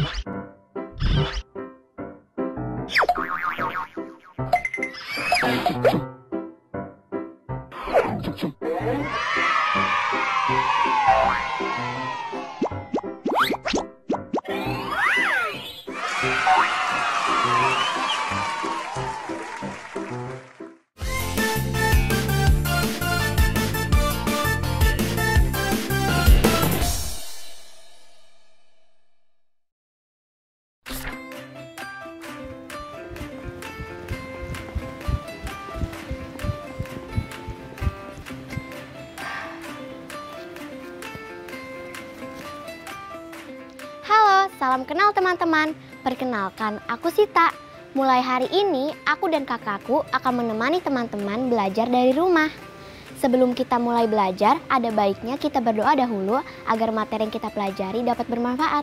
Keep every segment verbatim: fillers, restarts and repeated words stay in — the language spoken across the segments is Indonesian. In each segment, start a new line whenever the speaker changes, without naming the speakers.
Halo, salam kenal teman-teman. Perkenalkan, aku Sita. Mulai hari ini, aku dan kakakku akan menemani teman-teman belajar dari rumah. Sebelum kita mulai belajar, ada baiknya kita berdoa dahulu agar materi yang kita pelajari dapat bermanfaat.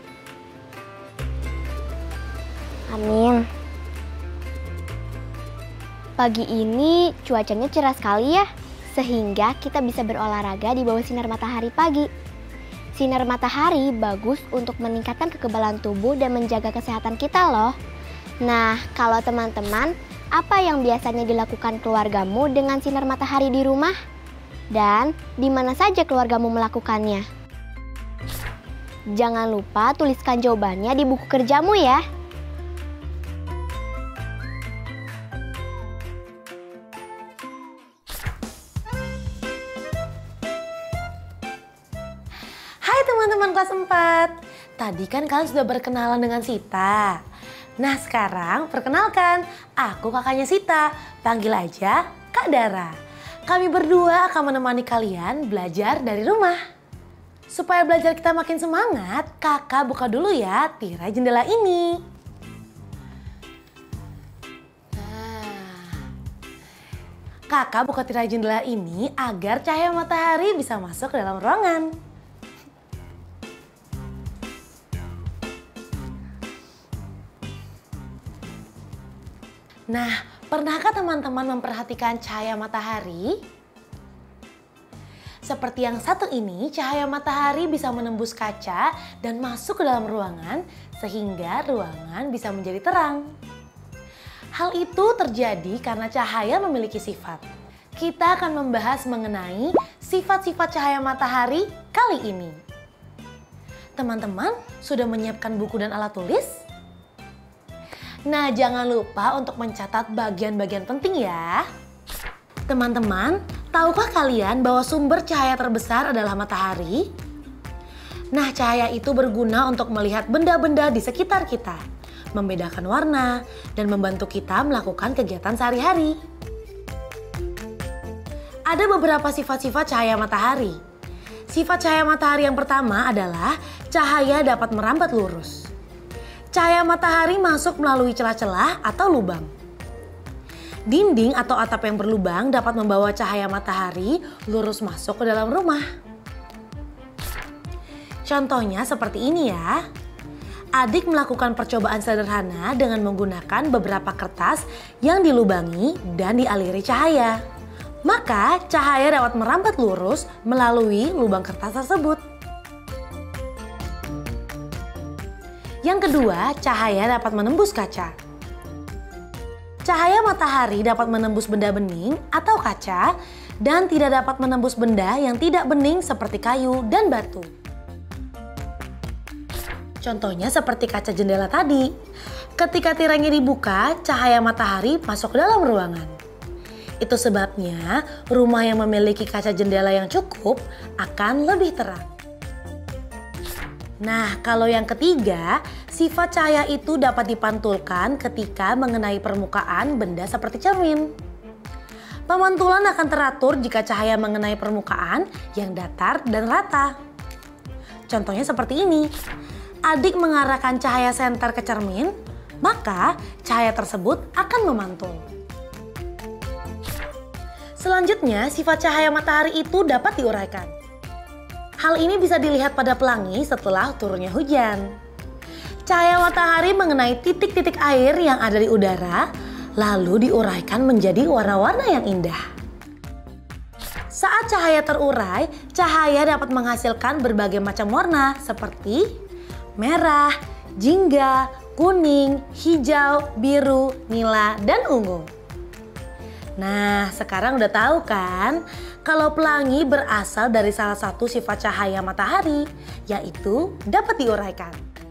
Amin. Pagi ini cuacanya cerah sekali ya, sehingga kita bisa berolahraga di bawah sinar matahari pagi. Sinar matahari bagus untuk meningkatkan kekebalan tubuh dan menjaga kesehatan kita loh. Nah, kalau teman-teman, apa yang biasanya dilakukan keluargamu dengan sinar matahari di rumah? Dan di mana saja keluargamu melakukannya? Jangan lupa tuliskan jawabannya di buku kerjamu ya.
Teman-teman kelas empat, tadi kan kalian sudah berkenalan dengan Sita. Nah sekarang perkenalkan, aku kakaknya Sita, panggil aja Kak Dara. Kami berdua akan menemani kalian belajar dari rumah. Supaya belajar kita makin semangat, kakak buka dulu ya tirai jendela ini. Nah, kakak buka tirai jendela ini agar cahaya matahari bisa masuk ke dalam ruangan. Nah, pernahkah teman-teman memperhatikan cahaya matahari? Seperti yang satu ini, cahaya matahari bisa menembus kaca dan masuk ke dalam ruangan sehingga ruangan bisa menjadi terang. Hal itu terjadi karena cahaya memiliki sifat. Kita akan membahas mengenai sifat-sifat cahaya matahari kali ini. Teman-teman sudah menyiapkan buku dan alat tulis? Nah, jangan lupa untuk mencatat bagian-bagian penting ya. Teman-teman, tahukah kalian bahwa sumber cahaya terbesar adalah matahari? Nah, cahaya itu berguna untuk melihat benda-benda di sekitar kita, membedakan warna, dan membantu kita melakukan kegiatan sehari-hari. Ada beberapa sifat-sifat cahaya matahari. Sifat cahaya matahari yang pertama adalah cahaya dapat merambat lurus. Cahaya matahari masuk melalui celah-celah atau lubang. Dinding atau atap yang berlubang dapat membawa cahaya matahari lurus masuk ke dalam rumah. Contohnya seperti ini ya. Adik melakukan percobaan sederhana dengan menggunakan beberapa kertas yang dilubangi dan dialiri cahaya. Maka cahaya dapat merambat lurus melalui lubang kertas tersebut. Yang kedua, cahaya dapat menembus kaca. Cahaya matahari dapat menembus benda bening atau kaca dan tidak dapat menembus benda yang tidak bening seperti kayu dan batu. Contohnya seperti kaca jendela tadi. Ketika tirainya dibuka, cahaya matahari masuk ke dalam ruangan. Itu sebabnya rumah yang memiliki kaca jendela yang cukup akan lebih terang. Nah, kalau yang ketiga, sifat cahaya itu dapat dipantulkan ketika mengenai permukaan benda seperti cermin. Pemantulan akan teratur jika cahaya mengenai permukaan yang datar dan rata. Contohnya seperti ini. Adik mengarahkan cahaya senter ke cermin, maka cahaya tersebut akan memantul. Selanjutnya, sifat cahaya matahari itu dapat diuraikan. Hal ini bisa dilihat pada pelangi setelah turunnya hujan. Cahaya matahari mengenai titik-titik air yang ada di udara, lalu diuraikan menjadi warna-warna yang indah. Saat cahaya terurai, cahaya dapat menghasilkan berbagai macam warna seperti merah, jingga, kuning, hijau, biru, nila, dan ungu. Nah, sekarang udah tahu kan kalau pelangi berasal dari salah satu sifat cahaya matahari, yaitu dapat diuraikan.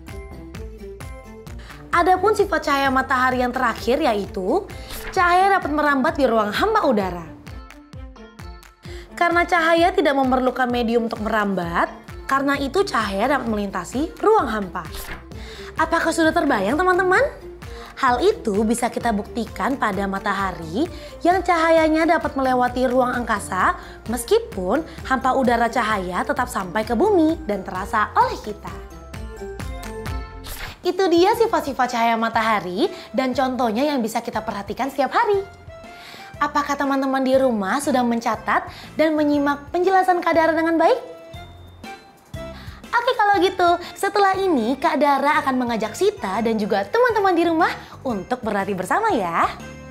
Adapun sifat cahaya matahari yang terakhir yaitu cahaya dapat merambat di ruang hampa udara. Karena cahaya tidak memerlukan medium untuk merambat, karena itu cahaya dapat melintasi ruang hampa. Apakah sudah terbayang teman-teman? Hal itu bisa kita buktikan pada matahari yang cahayanya dapat melewati ruang angkasa meskipun hampa udara cahaya tetap sampai ke bumi dan terasa oleh kita. Itu dia sifat-sifat cahaya matahari dan contohnya yang bisa kita perhatikan setiap hari. Apakah teman-teman di rumah sudah mencatat dan menyimak penjelasan Kak Dara dengan baik? Oke kalau gitu, setelah ini Kak Dara akan mengajak Sita dan juga teman-teman di rumah untuk berlatih bersama ya.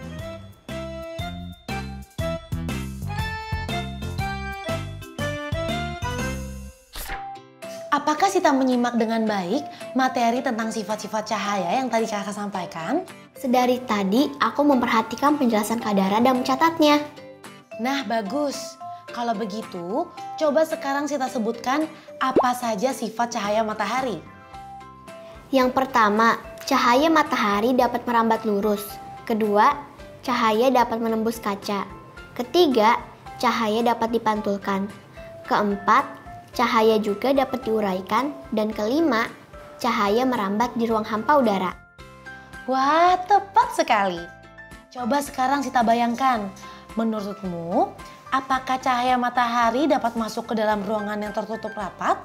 Apakah Sita menyimak dengan baik materi tentang sifat-sifat cahaya yang tadi Kakak sampaikan?
Sedari tadi aku memperhatikan penjelasan Kak Dara dan mencatatnya.
Nah bagus. Kalau begitu, coba sekarang Sita sebutkan apa saja sifat cahaya matahari.
Yang pertama, cahaya matahari dapat merambat lurus. Kedua, cahaya dapat menembus kaca. Ketiga, cahaya dapat dipantulkan. Keempat, cahaya juga dapat diuraikan. Dan kelima, cahaya merambat di ruang hampa udara.
Wah, tepat sekali. Coba sekarang Sita bayangkan, menurutmu apakah cahaya matahari dapat masuk ke dalam ruangan yang tertutup rapat?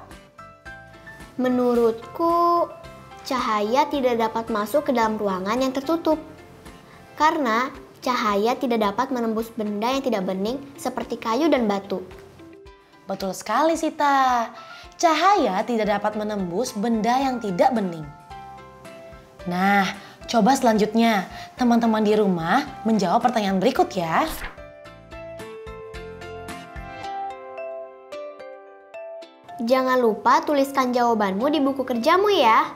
Menurutku, cahaya tidak dapat masuk ke dalam ruangan yang tertutup. Karena cahaya tidak dapat menembus benda yang tidak bening seperti kayu dan batu.
Betul sekali Sita. Cahaya tidak dapat menembus benda yang tidak bening. Nah, coba selanjutnya teman-teman di rumah menjawab pertanyaan berikut ya.
Jangan lupa tuliskan jawabanmu di buku kerjamu ya.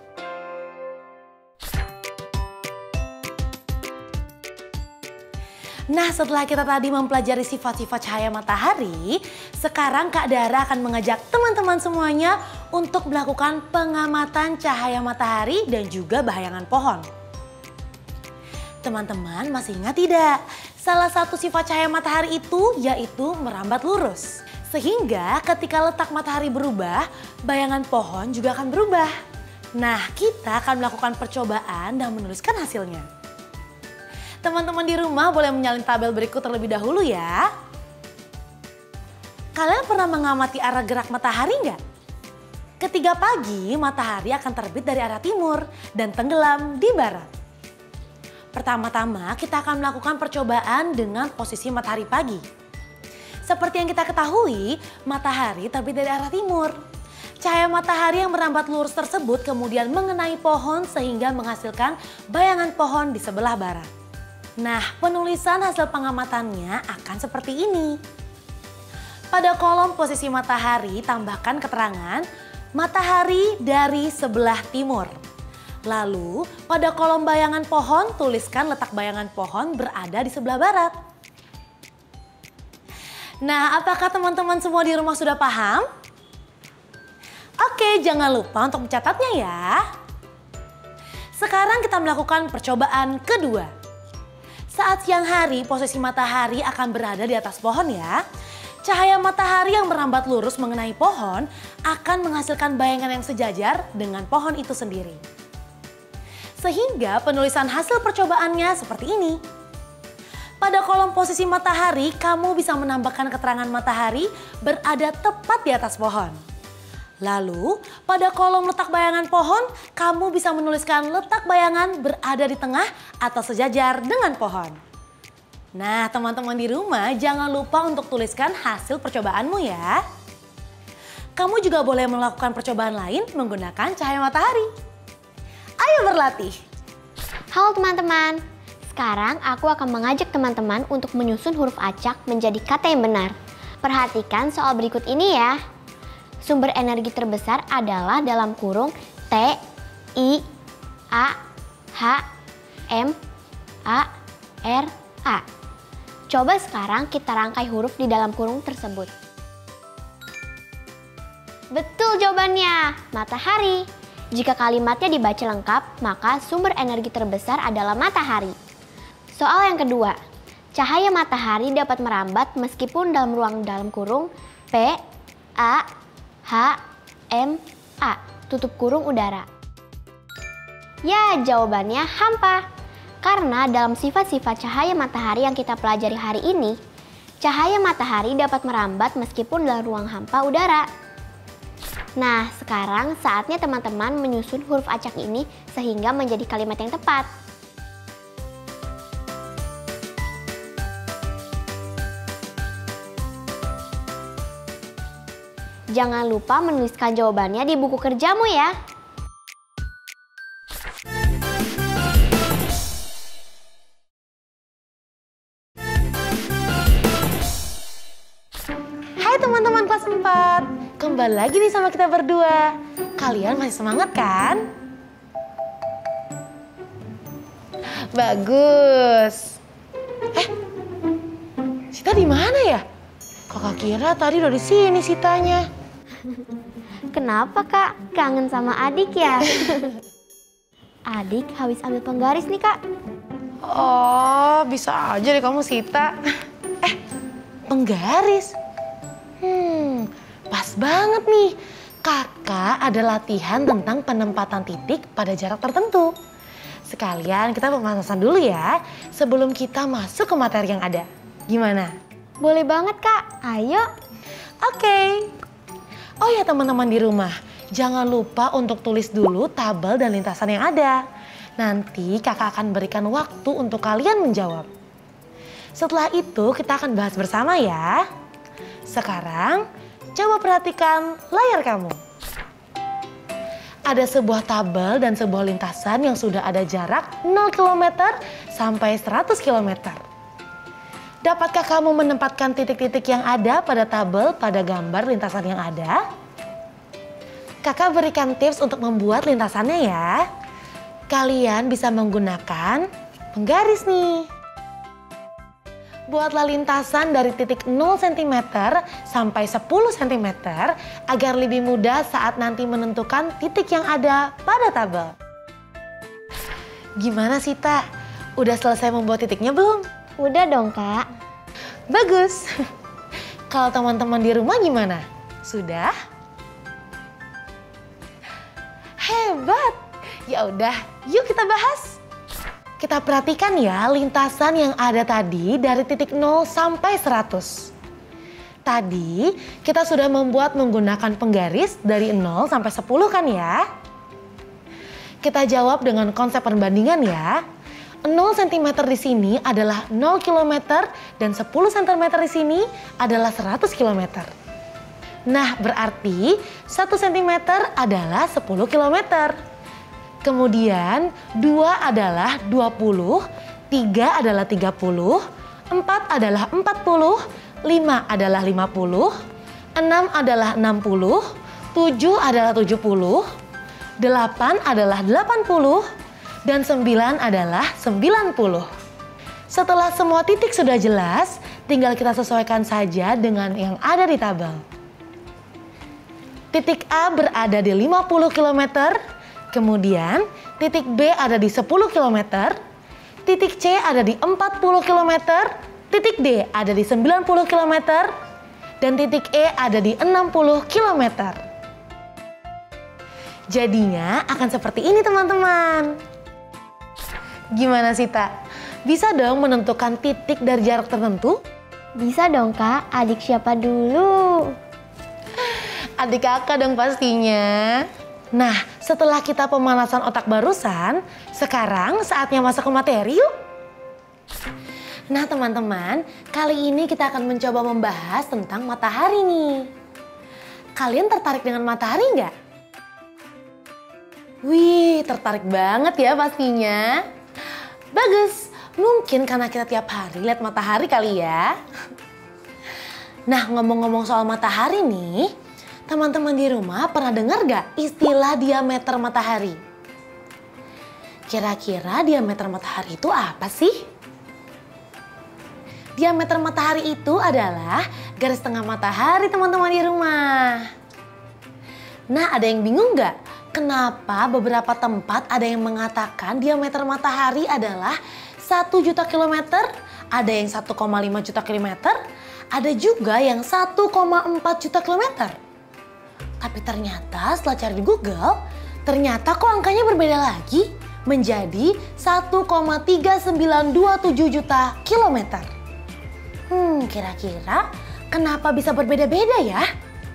Nah, setelah kita tadi mempelajari sifat-sifat cahaya matahari, sekarang Kak Dara akan mengajak teman-teman semuanya untuk melakukan pengamatan cahaya matahari dan juga bayangan pohon. Teman-teman masih ingat tidak? Salah satu sifat cahaya matahari itu yaitu merambat lurus. Sehingga ketika letak matahari berubah, bayangan pohon juga akan berubah. Nah, kita akan melakukan percobaan dan menuliskan hasilnya. Teman-teman di rumah boleh menyalin tabel berikut terlebih dahulu ya. Kalian pernah mengamati arah gerak matahari nggak? Ketika pagi, matahari akan terbit dari arah timur dan tenggelam di barat. Pertama-tama kita akan melakukan percobaan dengan posisi matahari pagi. Seperti yang kita ketahui, matahari terbit dari arah timur. Cahaya matahari yang merambat lurus tersebut kemudian mengenai pohon sehingga menghasilkan bayangan pohon di sebelah barat. Nah, penulisan hasil pengamatannya akan seperti ini. Pada kolom posisi matahari tambahkan keterangan matahari dari sebelah timur. Lalu pada kolom bayangan pohon tuliskan letak bayangan pohon berada di sebelah barat. Nah, apakah teman-teman semua di rumah sudah paham? Oke, jangan lupa untuk mencatatnya ya. Sekarang kita melakukan percobaan kedua. Saat siang hari, posisi matahari akan berada di atas pohon ya. Cahaya matahari yang merambat lurus mengenai pohon akan menghasilkan bayangan yang sejajar dengan pohon itu sendiri. Sehingga penulisan hasil percobaannya seperti ini. Pada kolom posisi matahari, kamu bisa menambahkan keterangan matahari berada tepat di atas pohon. Lalu, pada kolom letak bayangan pohon, kamu bisa menuliskan letak bayangan berada di tengah atau sejajar dengan pohon. Nah, teman-teman di rumah jangan lupa untuk tuliskan hasil percobaanmu ya. Kamu juga boleh melakukan percobaan lain menggunakan cahaya matahari. Ayo berlatih!
Halo teman-teman, sekarang aku akan mengajak teman-teman untuk menyusun huruf acak menjadi kata yang benar. Perhatikan soal berikut ini ya. Sumber energi terbesar adalah dalam kurung T, I, A, H, M, A, R, A. Coba sekarang kita rangkai huruf di dalam kurung tersebut. Betul jawabannya, matahari. Jika kalimatnya dibaca lengkap, maka sumber energi terbesar adalah matahari. Soal yang kedua, cahaya matahari dapat merambat meskipun dalam ruang dalam kurung P, A, H, M, A, tutup kurung udara. Ya, jawabannya hampa. Karena dalam sifat-sifat cahaya matahari yang kita pelajari hari ini, cahaya matahari dapat merambat meskipun dalam ruang hampa udara. Nah, sekarang saatnya teman-teman menyusun huruf acak ini sehingga menjadi kalimat yang tepat. Jangan lupa menuliskan jawabannya di buku kerjamu ya.
Hai teman-teman kelas empat, kembali lagi nih sama kita berdua. Kalian masih semangat kan? Bagus. Eh, Sita di mana ya? Kakak kira tadi udah di sini Sitanya.
Kenapa kak? Kangen sama adik ya? Adik habis ambil penggaris nih kak.
Oh, bisa aja deh kamu Sita. Eh, penggaris? Hmm, pas banget nih. Kakak ada latihan tentang penempatan titik pada jarak tertentu. Sekalian kita pemanasan dulu ya, sebelum kita masuk ke materi yang ada. Gimana?
Boleh banget kak, ayo.
Oke. Oh ya teman-teman di rumah, jangan lupa untuk tulis dulu tabel dan lintasan yang ada. Nanti kakak akan berikan waktu untuk kalian menjawab. Setelah itu kita akan bahas bersama ya. Sekarang coba perhatikan layar kamu. Ada sebuah tabel dan sebuah lintasan yang sudah ada jarak nol kilometer sampai seratus kilometer. Dapatkah kamu menempatkan titik-titik yang ada pada tabel pada gambar lintasan yang ada? Kakak berikan tips untuk membuat lintasannya ya. Kalian bisa menggunakan penggaris nih. Buatlah lintasan dari titik nol sentimeter sampai sepuluh sentimeter agar lebih mudah saat nanti menentukan titik yang ada pada tabel. Gimana Sita? Udah selesai membuat titiknya belum?
Udah dong kak.
Bagus. Kalau teman-teman di rumah gimana? Sudah? Hebat. Ya udah, yuk kita bahas. Kita perhatikan ya lintasan yang ada tadi dari titik nol sampai seratus. Tadi kita sudah membuat menggunakan penggaris dari nol sampai sepuluh kan ya? Kita jawab dengan konsep perbandingan ya. nol sentimeter di sini adalah nol kilometer dan sepuluh sentimeter di sini adalah seratus kilometer. Nah, berarti satu sentimeter adalah sepuluh kilometer. Kemudian dua adalah dua puluh, tiga adalah tiga puluh, empat adalah empat puluh, lima adalah lima puluh, enam adalah enam puluh, tujuh adalah tujuh puluh, delapan adalah delapan puluh, dan sembilan adalah sembilan puluh. Setelah semua titik sudah jelas, tinggal kita sesuaikan saja dengan yang ada di tabel. Titik A berada di lima puluh kilometer, kemudian titik B ada di sepuluh kilometer, titik C ada di empat puluh kilometer, titik D ada di sembilan puluh kilometer, dan titik E ada di enam puluh kilometer. Jadinya akan seperti ini teman-teman. Gimana Sita? Bisa dong menentukan titik dari jarak tertentu?
Bisa dong kak, adik siapa dulu?
Adik kakak dong pastinya. Nah, setelah kita pemanasan otak barusan, sekarang saatnya masuk ke materi yuk. Nah teman-teman, kali ini kita akan mencoba membahas tentang matahari nih. Kalian tertarik dengan matahari nggak? Wih, tertarik banget ya pastinya. Bagus, mungkin karena kita tiap hari lihat matahari kali ya. Nah, ngomong-ngomong soal matahari nih, teman-teman di rumah pernah dengar gak istilah diameter matahari? Kira-kira diameter matahari itu apa sih? Diameter matahari itu adalah garis tengah matahari teman-teman di rumah. Nah, ada yang bingung nggak? Kenapa beberapa tempat ada yang mengatakan diameter matahari adalah satu juta kilometer, ada yang satu koma lima juta kilometer, ada juga yang satu koma empat juta kilometer. Tapi ternyata setelah cari di Google, ternyata kok angkanya berbeda lagi menjadi satu koma tiga sembilan dua tujuh juta kilometer. Hmm, kira-kira kenapa bisa berbeda-beda ya?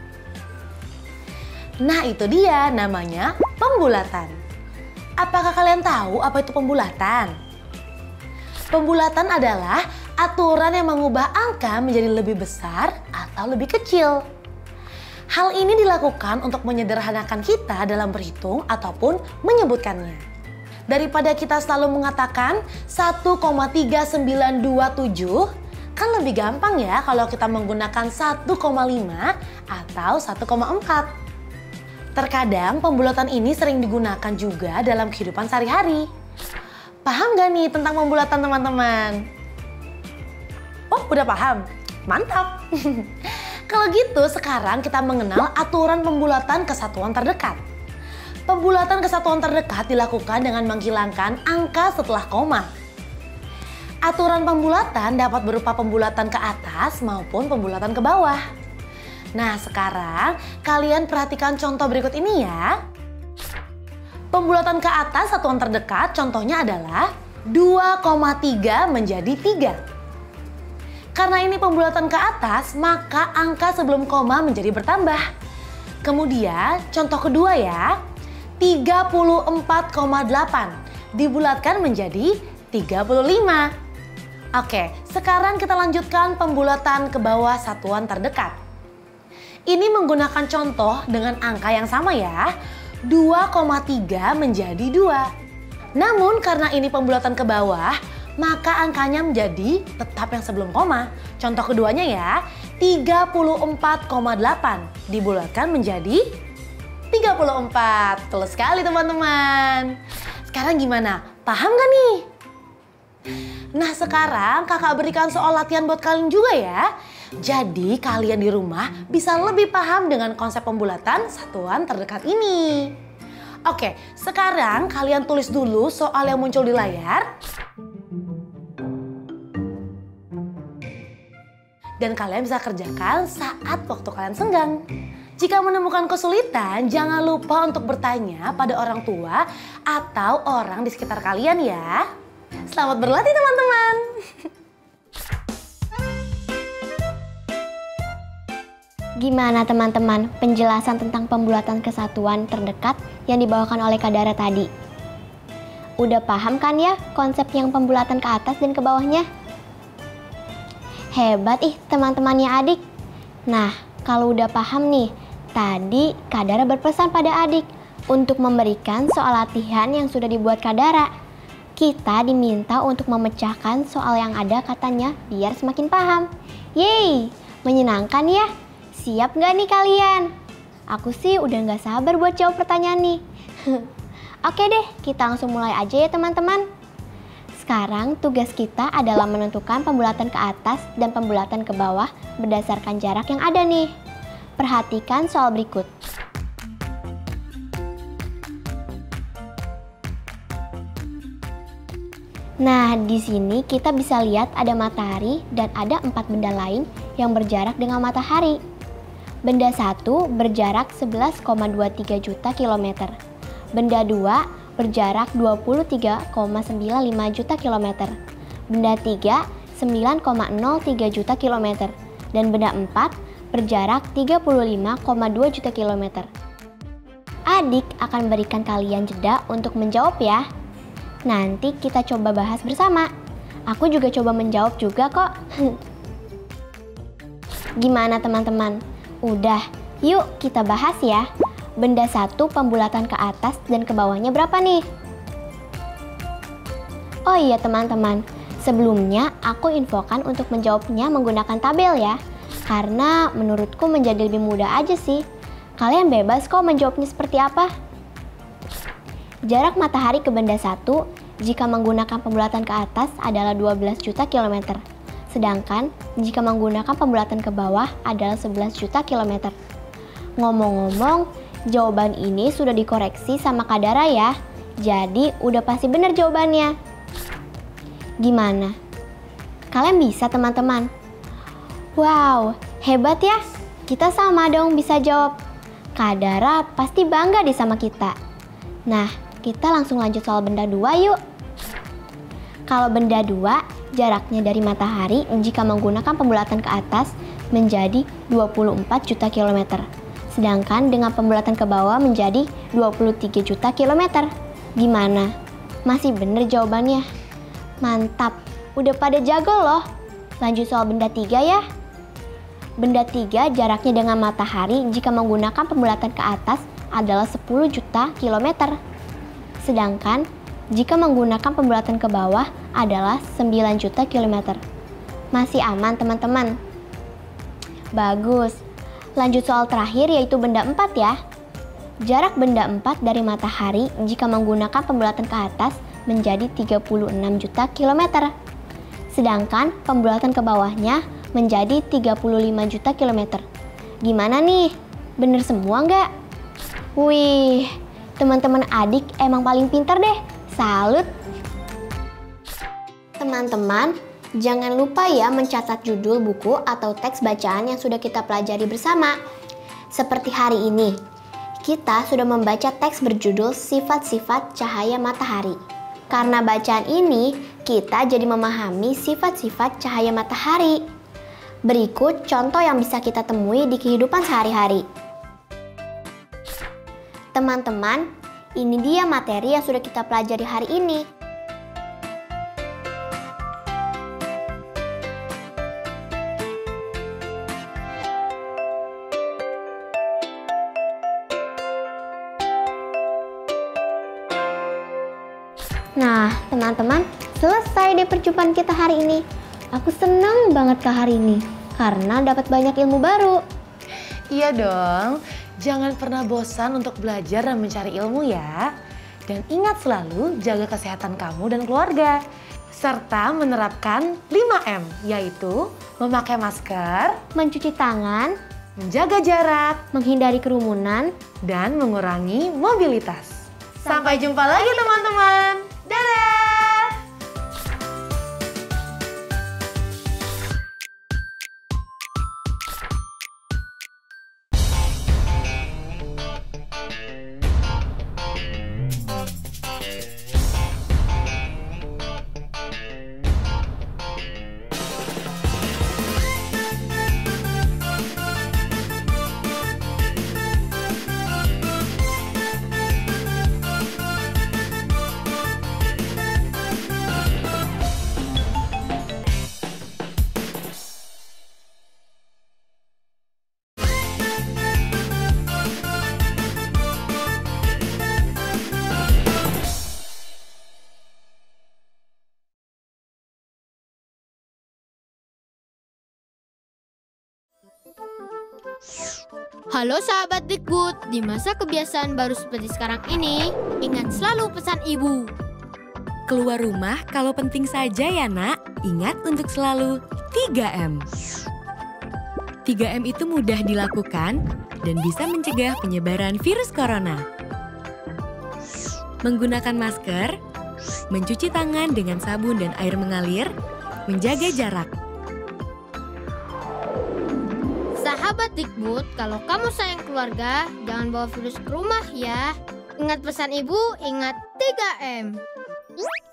Nah, itu dia namanya pembulatan. Apakah kalian tahu apa itu pembulatan? Pembulatan adalah aturan yang mengubah angka menjadi lebih besar atau lebih kecil. Hal ini dilakukan untuk menyederhanakan kita dalam berhitung ataupun menyebutkannya. Daripada kita selalu mengatakan satu koma tiga sembilan dua tujuh, kan lebih gampang ya kalau kita menggunakan satu koma lima atau satu koma empat. Terkadang pembulatan ini sering digunakan juga dalam kehidupan sehari-hari. Paham gak nih tentang pembulatan teman-teman? Oh, udah paham? Mantap! Kalau gitu sekarang kita mengenal aturan pembulatan kesatuan terdekat. Pembulatan kesatuan terdekat dilakukan dengan menghilangkan angka setelah koma. Aturan pembulatan dapat berupa pembulatan ke atas maupun pembulatan ke bawah. Nah, sekarang kalian perhatikan contoh berikut ini ya. Pembulatan ke atas satuan terdekat contohnya adalah dua koma tiga menjadi tiga. Karena ini pembulatan ke atas, maka angka sebelum koma menjadi bertambah. Kemudian contoh kedua ya, tiga puluh empat koma delapan dibulatkan menjadi tiga puluh lima. Oke, sekarang kita lanjutkan pembulatan ke bawah satuan terdekat. Ini menggunakan contoh dengan angka yang sama ya, dua koma tiga menjadi dua. Namun karena ini pembulatan ke bawah, maka angkanya menjadi tetap yang sebelum koma. Contoh keduanya ya, tiga puluh empat koma delapan dibulatkan menjadi tiga puluh empat. Betul sekali teman-teman. Sekarang gimana? Paham gak nih? Nah, sekarang kakak berikan soal latihan buat kalian juga ya. Jadi kalian di rumah bisa lebih paham dengan konsep pembulatan satuan terdekat ini. Oke, sekarang kalian tulis dulu soal yang muncul di layar. Dan kalian bisa kerjakan saat waktu kalian senggang. Jika menemukan kesulitan, jangan lupa untuk bertanya pada orang tua atau orang di sekitar kalian ya. Selamat berlatih teman-teman.
Gimana teman-teman penjelasan tentang pembulatan kesatuan terdekat yang dibawakan oleh Kak Dara tadi? Udah paham kan ya konsep yang pembulatan ke atas dan ke bawahnya? Hebat ih teman-temannya adik. Nah, kalau udah paham nih, tadi Kak Dara berpesan pada adik untuk memberikan soal latihan yang sudah dibuat Kak Dara. Kita diminta untuk memecahkan soal yang ada katanya biar semakin paham. Yeay, menyenangkan ya? Siap nggak nih kalian? Aku sih udah nggak sabar buat jawab pertanyaan nih. Oke deh, kita langsung mulai aja ya teman-teman. Sekarang tugas kita adalah menentukan pembulatan ke atas dan pembulatan ke bawah berdasarkan jarak yang ada nih. Perhatikan soal berikut. Nah, di sini kita bisa lihat ada matahari dan ada empat benda lain yang berjarak dengan matahari. Benda satu berjarak sebelas koma dua tiga juta kilometer. Benda dua berjarak dua puluh tiga koma sembilan lima juta kilometer. Benda tiga sembilan koma nol tiga juta kilometer. Dan benda empat berjarak tiga puluh lima koma dua juta kilometer. Adik akan berikan kalian jeda untuk menjawab ya. Nanti kita coba bahas bersama. Aku juga coba menjawab juga kok. Gimana teman-teman? Udah, yuk kita bahas ya. Benda satu pembulatan ke atas dan ke bawahnya berapa nih? Oh iya teman-teman, sebelumnya aku infokan untuk menjawabnya menggunakan tabel ya. Karena menurutku menjadi lebih mudah aja sih. Kalian bebas kok menjawabnya seperti apa. Jarak matahari ke benda satu jika menggunakan pembulatan ke atas adalah dua belas juta kilometer. Sedangkan jika menggunakan pembulatan ke bawah adalah sebelas juta kilometer. Ngomong-ngomong, jawaban ini sudah dikoreksi sama Kak Dara ya. Jadi udah pasti benar jawabannya. Gimana? Kalian bisa teman-teman? Wow, hebat ya. Kita sama dong bisa jawab. Kak Dara pasti bangga deh sama kita. Nah, kita langsung lanjut soal benda dua yuk. Kalau benda dua, jaraknya dari matahari jika menggunakan pembulatan ke atas menjadi dua puluh empat juta kilometer. Sedangkan dengan pembulatan ke bawah menjadi dua puluh tiga juta kilometer. Gimana? Masih bener jawabannya? Mantap, udah pada jago loh. Lanjut soal benda tiga ya. Benda tiga jaraknya dengan matahari jika menggunakan pembulatan ke atas adalah sepuluh juta kilometer. Sedangkan jika menggunakan pembulatan ke bawah adalah sembilan juta kilometer. Masih aman teman-teman? Bagus. Lanjut soal terakhir yaitu benda empat ya. Jarak benda empat dari matahari jika menggunakan pembulatan ke atas menjadi tiga puluh enam juta kilometer. Sedangkan pembulatan ke bawahnya menjadi tiga puluh lima juta kilometer. Gimana nih? Bener semua nggak? Wih, teman-teman adik emang paling pintar deh. Salut! Teman-teman, jangan lupa ya mencatat judul buku atau teks bacaan yang sudah kita pelajari bersama. Seperti hari ini, kita sudah membaca teks berjudul Sifat-sifat Cahaya Matahari. Karena bacaan ini, kita jadi memahami sifat-sifat cahaya matahari. Berikut contoh yang bisa kita temui di kehidupan sehari-hari. Teman-teman, ini dia materi yang sudah kita pelajari hari ini. Nah, teman-teman, selesai deh perjumpaan kita hari ini. Aku senang banget ke hari ini, karena dapat banyak ilmu baru.
Iya dong, jangan pernah bosan untuk belajar dan mencari ilmu ya. Dan ingat selalu jaga kesehatan kamu dan keluarga. Serta menerapkan lima M, yaitu memakai masker,
Mencuci tangan,
menjaga jarak,
menghindari kerumunan,
dan mengurangi mobilitas. Sampai jumpa lagi teman-teman. Dadah!
Halo sahabat Dikbud, di masa kebiasaan baru seperti sekarang ini, ingat selalu pesan ibu.
Keluar rumah kalau penting saja ya nak, ingat untuk selalu tiga M. tiga M itu mudah dilakukan dan bisa mencegah penyebaran virus corona. Menggunakan masker, mencuci tangan dengan sabun dan air mengalir, menjaga jarak.
Sahabat Dikbud, kalau kamu sayang keluarga, jangan bawa virus ke rumah ya. Ingat pesan ibu, ingat tiga M.